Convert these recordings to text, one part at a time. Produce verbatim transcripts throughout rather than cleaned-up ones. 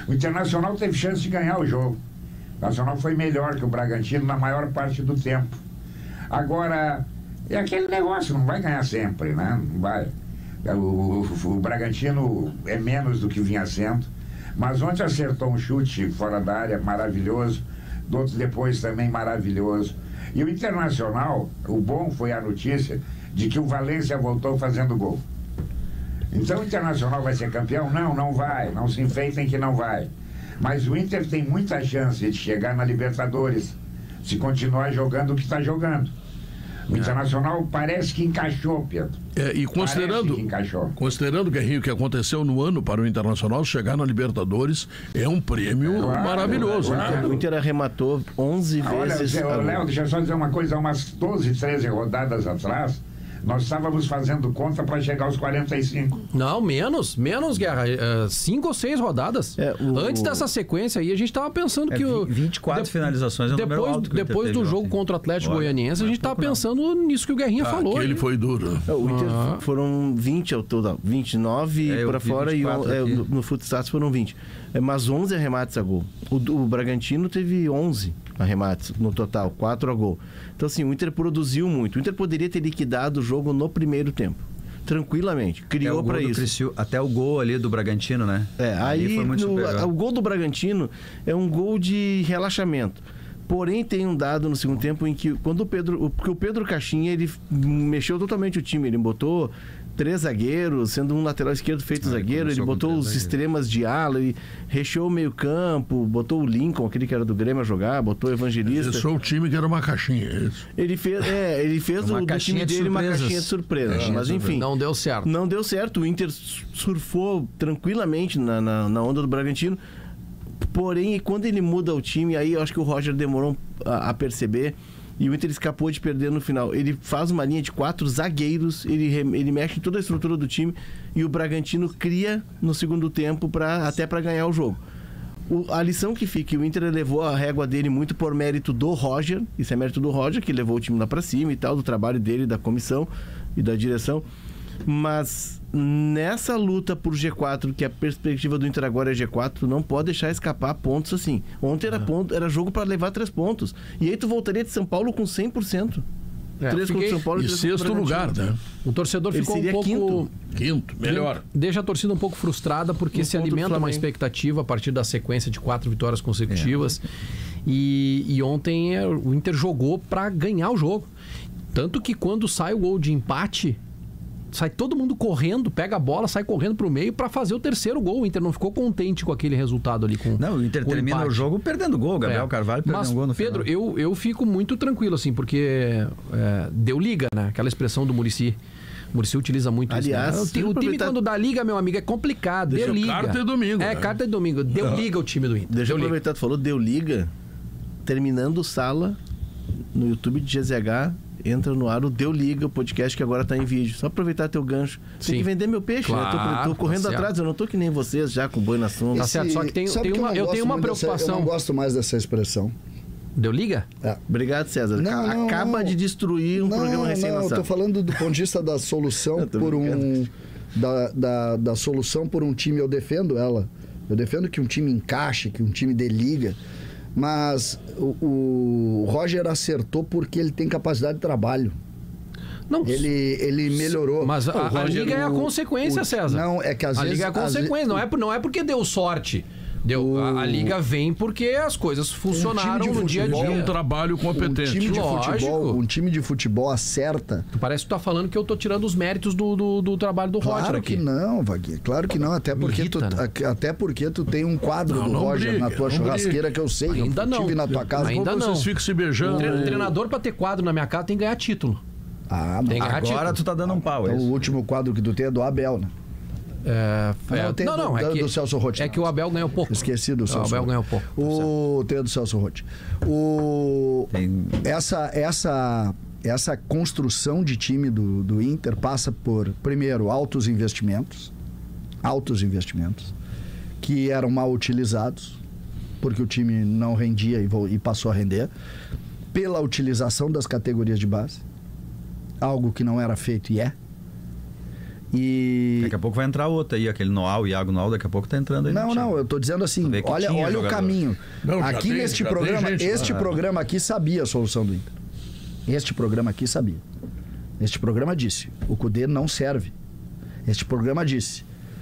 O Internacional teve chance de ganhar o jogo. O Nacional foi melhor que o Bragantino na maior parte do tempo. Agora, é aquele negócio, não vai ganhar sempre, né? Não vai. O, o, o Bragantino é menos do que vinha sendo, mas ontem acertou um chute fora da área maravilhoso, do outro depois também maravilhoso. E o Internacional, o bom foi a notícia de que o Valência voltou fazendo gol. Então o Internacional vai ser campeão? Não, não vai. Não se enfeitem que não vai. Mas o Inter tem muita chance de chegar na Libertadores se continuar jogando o que está jogando. O é. Internacional parece que encaixou, Pedro. É, e considerando, que encaixou. considerando, Guerrinho, o que aconteceu no ano para o Internacional, chegar na Libertadores é um prêmio é claro, maravilhoso. É claro. Né? O Inter arrematou onze ah, vezes. Olha, Léo, deixa eu só dizer uma coisa, umas doze, treze rodadas atrás, nós estávamos fazendo conta para chegar aos quarenta e cinco. Não, menos, menos, Guerra. Uh, cinco ou seis rodadas. É, o... Antes dessa sequência aí, a gente estava pensando é, que o... vinte e quatro de... finalizações é o depois, número alto que depois do jogo ontem. Contra o Atlético Olha, Goianiense, a gente estava pensando nisso que o Guerrinha ah, falou. Ele foi duro. É, o Inter ah. foram vinte ao todo, vinte e nove é, para fora e é, no, no Footstats foram vinte. É, mas onze arremates a gol. O, o Bragantino teve onze arremates no total, quatro a gol. Então assim, o Inter produziu muito. O Inter poderia ter liquidado o jogo no primeiro tempo, tranquilamente, criou para isso. Criciú, até o gol ali do Bragantino, né? É, aí foi muito no, a, o gol do Bragantino é um gol de relaxamento. Porém, tem um dado no segundo tempo em que quando o Pedro, o, porque o Pedro Caixinha, ele mexeu totalmente o time, ele botou três zagueiros, sendo um lateral esquerdo feito ah, zagueiro, ele botou os extremas de ala, ele recheou o meio campo, botou o Lincoln, aquele que era do Grêmio a jogar, botou o Evangelista. Fechou o time que era uma caixinha, é isso. Ele fez, é, ele fez do, do time dele uma caixinha de surpresa, é, mas enfim. Não deu certo. Não deu certo, o Inter surfou tranquilamente na, na, na onda do Bragantino, porém, quando ele muda o time, aí eu acho que o Roger demorou a, a perceber. E o Inter escapou de perder no final. Ele faz uma linha de quatro zagueiros, ele, ele mexe em toda a estrutura do time e o Bragantino cria no segundo tempo pra, até para ganhar o jogo. O, a lição que fica, o Inter levou a régua dele muito por mérito do Roger, isso é mérito do Roger, que levou o time lá para cima e tal, do trabalho dele, da comissão e da direção. Mas nessa luta por G quatro, que a perspectiva do Inter agora é G quatro, não pode deixar escapar pontos assim. Ontem era, ponto, era jogo para levar três pontos. E aí tu voltaria de São Paulo com cem por cento. É, três contra São Paulo e sexto lugar, né? O torcedor Ele ficou seria um pouco... quinto. Quinto, melhor. Deixa a torcida um pouco frustrada porque um se alimenta uma expectativa a partir da sequência de quatro vitórias consecutivas. É. E, e ontem o Inter jogou para ganhar o jogo. Tanto que quando sai o gol de empate, sai todo mundo correndo, pega a bola, sai correndo pro meio para fazer o terceiro gol. O Inter não ficou contente com aquele resultado ali. Com, não, o Inter com termina o, o jogo perdendo gol. Gabriel é. Carvalho perdeu Mas, um gol no Pedro, final. eu, eu fico muito tranquilo, assim, porque é, deu liga, né? Aquela expressão do Muricy. O Muricy utiliza muito Aliás, isso. Né? O, o time quando dá liga, meu amigo, é complicado. Deixa deu liga. Carta e domingo. É, né? carta e domingo. Deu não. liga o time do Inter. Deixa eu aproveitar, tu falou, deu liga. Terminando Sala no YouTube de G Z H, entra no ar o Deu Liga, o podcast que agora tá em vídeo. Só aproveitar teu gancho. Tem Sim. que vender meu peixe, claro, né? Tô, tô correndo tá atrás, eu não tô que nem vocês já com boi na sombra. Tá certo, só que tem, tem uma, eu, eu tenho uma preocupação. Dessa, eu não gosto mais dessa expressão. Deu liga? É. Obrigado, César. Não, não, Acaba não. de destruir um não, programa recém-lançado. Não, eu tô falando do ponto de vista da solução por um... Da, da, da solução por um time, eu defendo ela. Eu defendo que um time encaixe, que um time dê liga. Mas o, o Roger acertou porque ele tem capacidade de trabalho. Não, ele, ele melhorou. Mas a, a Roger, liga é a consequência, o, César. Não, é que às a vezes... A liga é a consequência, não, é, não é porque deu sorte. Deu, o... a, a liga vem porque as coisas funcionaram um no dia a dia. É um trabalho competente. Um time de Lógico. futebol, um time de futebol acerta. Tu parece que tu tá falando que eu tô tirando os méritos do, do, do trabalho do claro Roger aqui. Claro que não, Vaguinho. Claro que não. Até porque, irrita, tu, né? até porque tu tem um quadro não, do não Roger brigue, na tua churrasqueira brigue. Que eu sei. Ainda eu não. tive na tua casa. Ainda Como não. Vocês ficam se beijando. O treinador pra ter quadro na minha casa tem que ganhar título. Ah, tem agora título. tu tá dando um pau. Então, o último quadro que tu tem é do Abel, né? É, não, tem não, do, não, é do, que, do Celso Rotti. É que o Abel ganhou pouco. Esqueci do Celso. O Abel Rotti. ganhou pouco. O tem do Celso Rotti. O tem... essa essa essa construção de time do, do Inter passa por, primeiro, altos investimentos, altos investimentos que eram mal utilizados porque o time não rendia e, e passou a render, pela utilização das categorias de base, algo que não era feito e é. E... Daqui a pouco vai entrar outra aí, aquele Noal, o Iago Noal, daqui a pouco tá entrando aí. Não, não, eu tô dizendo assim, olha, olha o caminho. Não, aqui tem, neste programa, gente, este ah. programa aqui sabia a solução do Inter. Este programa aqui sabia. Este programa disse, o Cudê não serve. Este programa disse,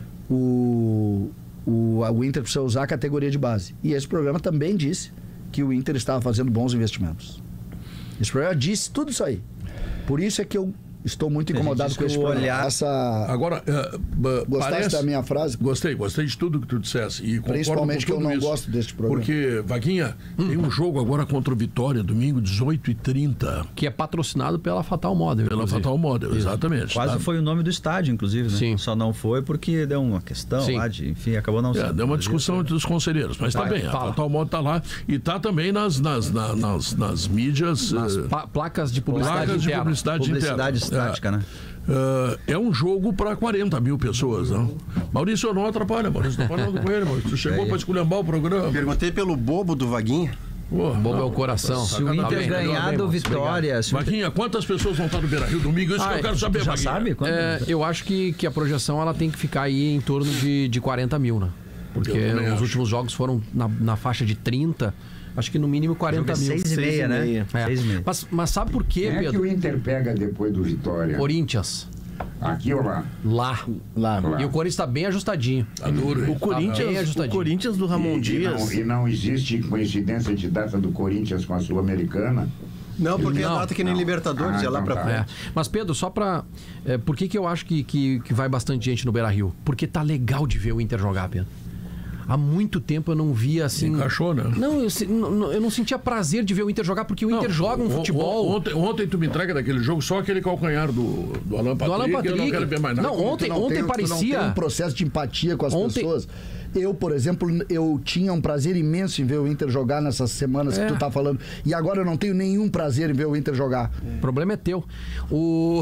o, o, o Inter precisa usar a categoria de base. E esse programa também disse que o Inter estava fazendo bons investimentos. Esse programa disse tudo isso aí. Por isso é que eu estou muito incomodado com esse olhar. Essa... Agora, uh, uh, gostaste parece... da minha frase? Gostei, gostei de tudo que tu dissesse. E principalmente que eu não isso. gosto deste programa. Porque, Vaguinha, hum. tem um jogo agora contra o Vitória, domingo, dezoito e trinta. Que é patrocinado pela Fatal Model. Pela inclusive. Fatal Model, exatamente. Quase tá? Foi o nome do estádio, inclusive, né? Sim. Só não foi porque deu uma questão Sim. lá de... Enfim, acabou não sendo. É, deu uma discussão entre os conselheiros. Mas Vai, tá bem, fala. a Fatal Model tá lá e tá também nas, nas, nas, nas, nas mídias... Nas uh, placas de publicidade placas interna. de publicidade, publicidade interna. estática, é. né? Uh, é um jogo para quarenta mil pessoas, não? Maurício, não atrapalha, Maurício, não falando com ele, Maurício. Tu chegou para esculhambar o programa. Perguntei pelo bobo do Vaguinha. Oh, o bobo é o coração. Se o Inter tá ganhar do Vitória... Vaguinha, quantas pessoas vão estar no Beira-Rio domingo? Isso ah, que eu quero saber, já Vaguinha. sabe? É, eu acho que, que a projeção ela tem que ficar aí em torno de, de quarenta mil, né? Porque os acho. últimos jogos foram na, na faixa de trinta. Acho que no mínimo quarenta mil. Seis e meia, né? É. Seis e meia. Mas, mas sabe por quê, Quem Pedro? é que o Inter pega depois do Vitória? Corinthians. Aqui ou lá? Lá. Lá. Lá. E o Corinthians está bem ajustadinho. Tá duro, o, Corinthians, tá bem ajustadinho. o Corinthians do Ramon e, Dias. E não, e não existe coincidência de data do Corinthians com a Sul-Americana? Não, porque não, é data que nem não. Libertadores, Ah, é lá então pra tá. frente. É. Mas, Pedro, só pra... É, por que que eu acho que, que, que vai bastante gente no Beira-Rio? Porque tá legal de ver o Inter jogar, Pedro. Há muito tempo eu não via assim... Encaixou, né? Não, eu, não, eu não sentia prazer de ver o Inter jogar, porque o Inter não, joga um futebol... Ontem, ontem tu me entrega daquele jogo só aquele calcanhar do, do Alan Patrick. Do Alan Patrick. Eu não quero ver mais nada. Não, ontem, não ontem tem, parecia... Tu não tem um processo de empatia com as Ontem... pessoas. Eu, por exemplo, eu tinha um prazer imenso em ver o Inter jogar nessas semanas é. que tu tá falando. E agora eu não tenho nenhum prazer em ver o Inter jogar. O problema é teu. O...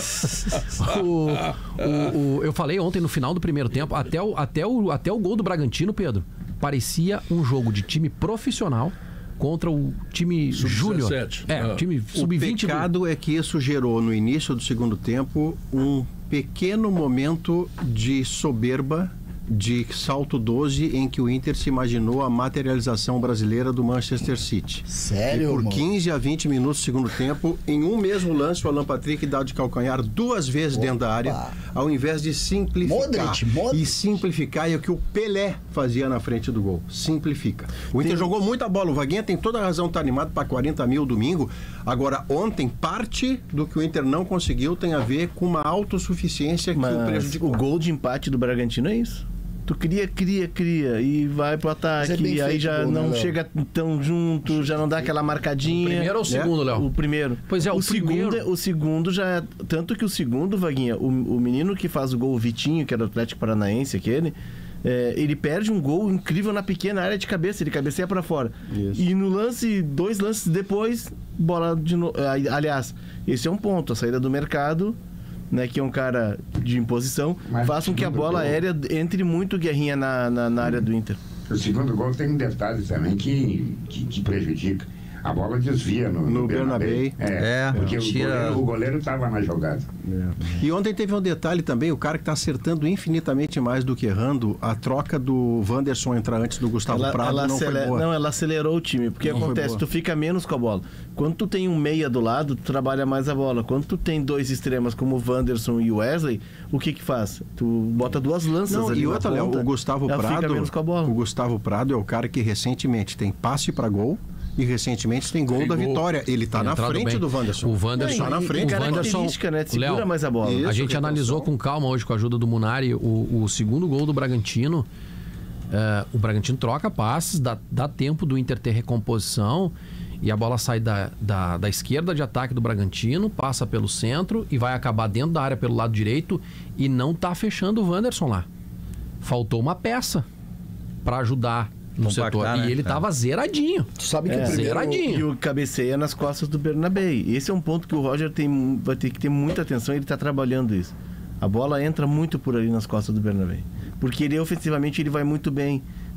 o, o, o... Eu falei ontem no final do primeiro tempo, até o, até o, até o gol do Bragantino, Pedro, parecia um jogo de time profissional contra o time júnior. É, ah. o time sub vinte. O pecado do... é que isso gerou, no início do segundo tempo, um pequeno momento de soberba, de salto doze, em que o Inter se imaginou a materialização brasileira do Manchester City. Sério, e por irmão? quinze a vinte minutos do segundo tempo, em um mesmo lance, o Alan Patrick dá de calcanhar duas vezes Opa. dentro da área, ao invés de simplificar. Modric, Modric. E simplificar é o que o Pelé fazia na frente do gol. Simplifica. O Inter tem... jogou muita bola. O Vaguinha tem toda a razão de estar animado para quarenta mil domingo. Agora, ontem, parte do que o Inter não conseguiu tem a ver com uma autossuficiência que Mas o prejudicou. O gol de empate do Bragantino é isso. Tu cria, cria, cria e vai pro ataque, é e aí já gol, não né, chega tão junto, já não dá aquela marcadinha. O primeiro ou o segundo, é? Léo? O primeiro. Pois é, o, o primeiro... segundo, o segundo já, tanto que o segundo, Vaguinha, o, o menino que faz o gol, o Vitinho, que é do Atlético Paranaense, aquele, é, ele perde um gol incrível na pequena área de cabeça, ele cabeceia pra fora. Isso. E no lance, dois lances depois, bola de novo. Aliás, esse é um ponto, a saída do mercado, né, que é um cara de imposição, mas faça com que a bola gol. aérea entre muito guerrinha na, na, na área do Inter. O segundo gol tem um detalhe também que, que, que prejudica. A bola desvia no, no, no Bernabé. É, é, porque tira... o goleiro estava na jogada. É. E ontem teve um detalhe também, o cara que está acertando infinitamente mais do que errando, a troca do Wanderson entrar antes do Gustavo ela, Prado ela não acelera, foi boa. Não, ela acelerou o time, porque não acontece, tu fica menos com a bola. Quando tu tem um meia do lado, tu trabalha mais a bola. Quando tu tem dois extremas como o Wanderson e o Wesley, o que que faz? Tu bota duas lanças não, ali e outra, Léo, o Gustavo Prado, fica menos com a bola. O Gustavo Prado é o cara que recentemente tem passe para gol. E recentemente tem gol tem da gol. Vitória. Ele está na frente bem. do Wanderson. O Wanderson está na frente. O Wanderson, né? Segura Léo, mais a bola. Isso, a gente analisou com calma hoje, com a ajuda do Munari, o, o segundo gol do Bragantino. Uh, o Bragantino troca passes, dá, dá tempo do Inter ter recomposição e a bola sai da, da, da esquerda de ataque do Bragantino, passa pelo centro e vai acabar dentro da área pelo lado direito e não está fechando o Wanderson lá. Faltou uma peça para ajudar no setor. Né? E ele tava é. zeradinho. Tu sabe que é, o primeiro... zeradinho. E o cabeceia nas costas do Bernabé. Esse é um ponto que o Roger tem, vai ter que ter muita atenção, ele tá trabalhando isso. A bola entra muito por ali nas costas do Bernabé. Porque ele ofensivamente ele vai muito bem.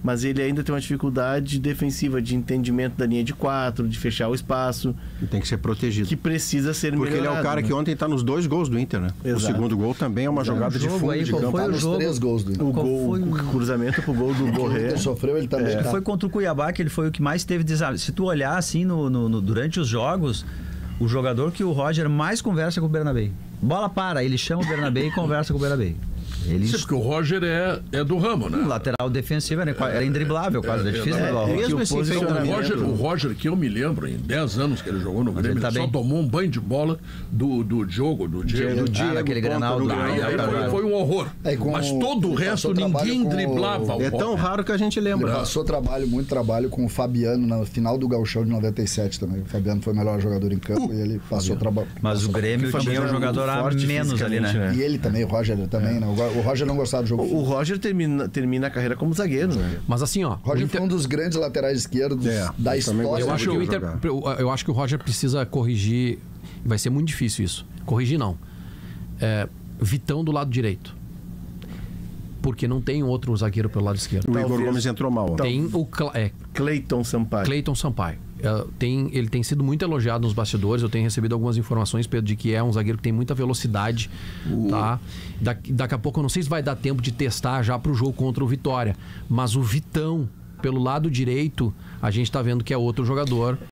mas ele ainda tem uma dificuldade defensiva de entendimento da linha de quatro, de fechar o espaço. E tem que ser protegido. Que precisa ser Porque melhorado. ele é o cara né? que ontem está nos dois gols do Inter, né? Exato. O segundo gol também é uma jogada de fundo aí, de qual campo. foi Tá o nos jogo? três gols do Inter. O, Qual gol, foi o- o cruzamento pro gol do O Borré. Inter sofreu, ele também tá. Foi contra o Cuiabá que ele foi o que mais teve desarme. Se tu olhar assim no, no- no- durante os jogos, o jogador que o Roger mais conversa com o Bernabé. Bola para, ele chama o Bernabé e conversa com o Bernabé. Ele Sim, porque o Roger é, é do ramo, né? um lateral defensivo era, era indriblável quase, é difícil é, driblar o é, Roger. Mesmo que o esse Então, o, posicionamento- Roger, o Roger, que eu me lembro, em dez anos que ele jogou no Grêmio, ele tá ele só bem. tomou um banho de bola do, do Diogo, do Diego. Do Diego, Ah, naquele ponta Grenal no do- Grenal. Aí, aí foi, foi um horror. É, com Mas o- todo o ele resto, passou trabalho ninguém com o- driblava o É tão Roger. raro que a gente Ele lembra. passou trabalho, muito trabalho com o Fabiano na final do Gauchão de noventa e sete também. O Fabiano foi o melhor jogador em campo e ele passou trabalho. Mas o Grêmio tinha um jogador a forte menos ali, né? fisicamente, E ele também, o Roger também, né? O o Roger não gostava do jogo. O Roger termina, termina a carreira como zagueiro, né? Mas assim, ó. O Roger o Inter- foi um dos grandes laterais esquerdos É, da eu também história. Eu Pode acho, que o jogar. Inter, eu, eu acho que o Roger precisa corrigir. Vai ser muito difícil isso. Corrigir não. É, Vitão do lado direito. Porque não tem outro zagueiro pelo lado esquerdo. O Igor Talvez- Gomes entrou mal. ó. Tem o Cla- é, Cleiton Sampaio. Cleiton Sampaio. É, tem, ele tem sido muito elogiado nos bastidores. Eu tenho recebido algumas informações, Pedro, de que é um zagueiro que tem muita velocidade. Tá? Daqui, daqui a pouco, eu não sei se vai dar tempo de testar já pro jogo contra o Vitória. Mas o Vitão, pelo lado direito, a gente tá vendo que é outro jogador.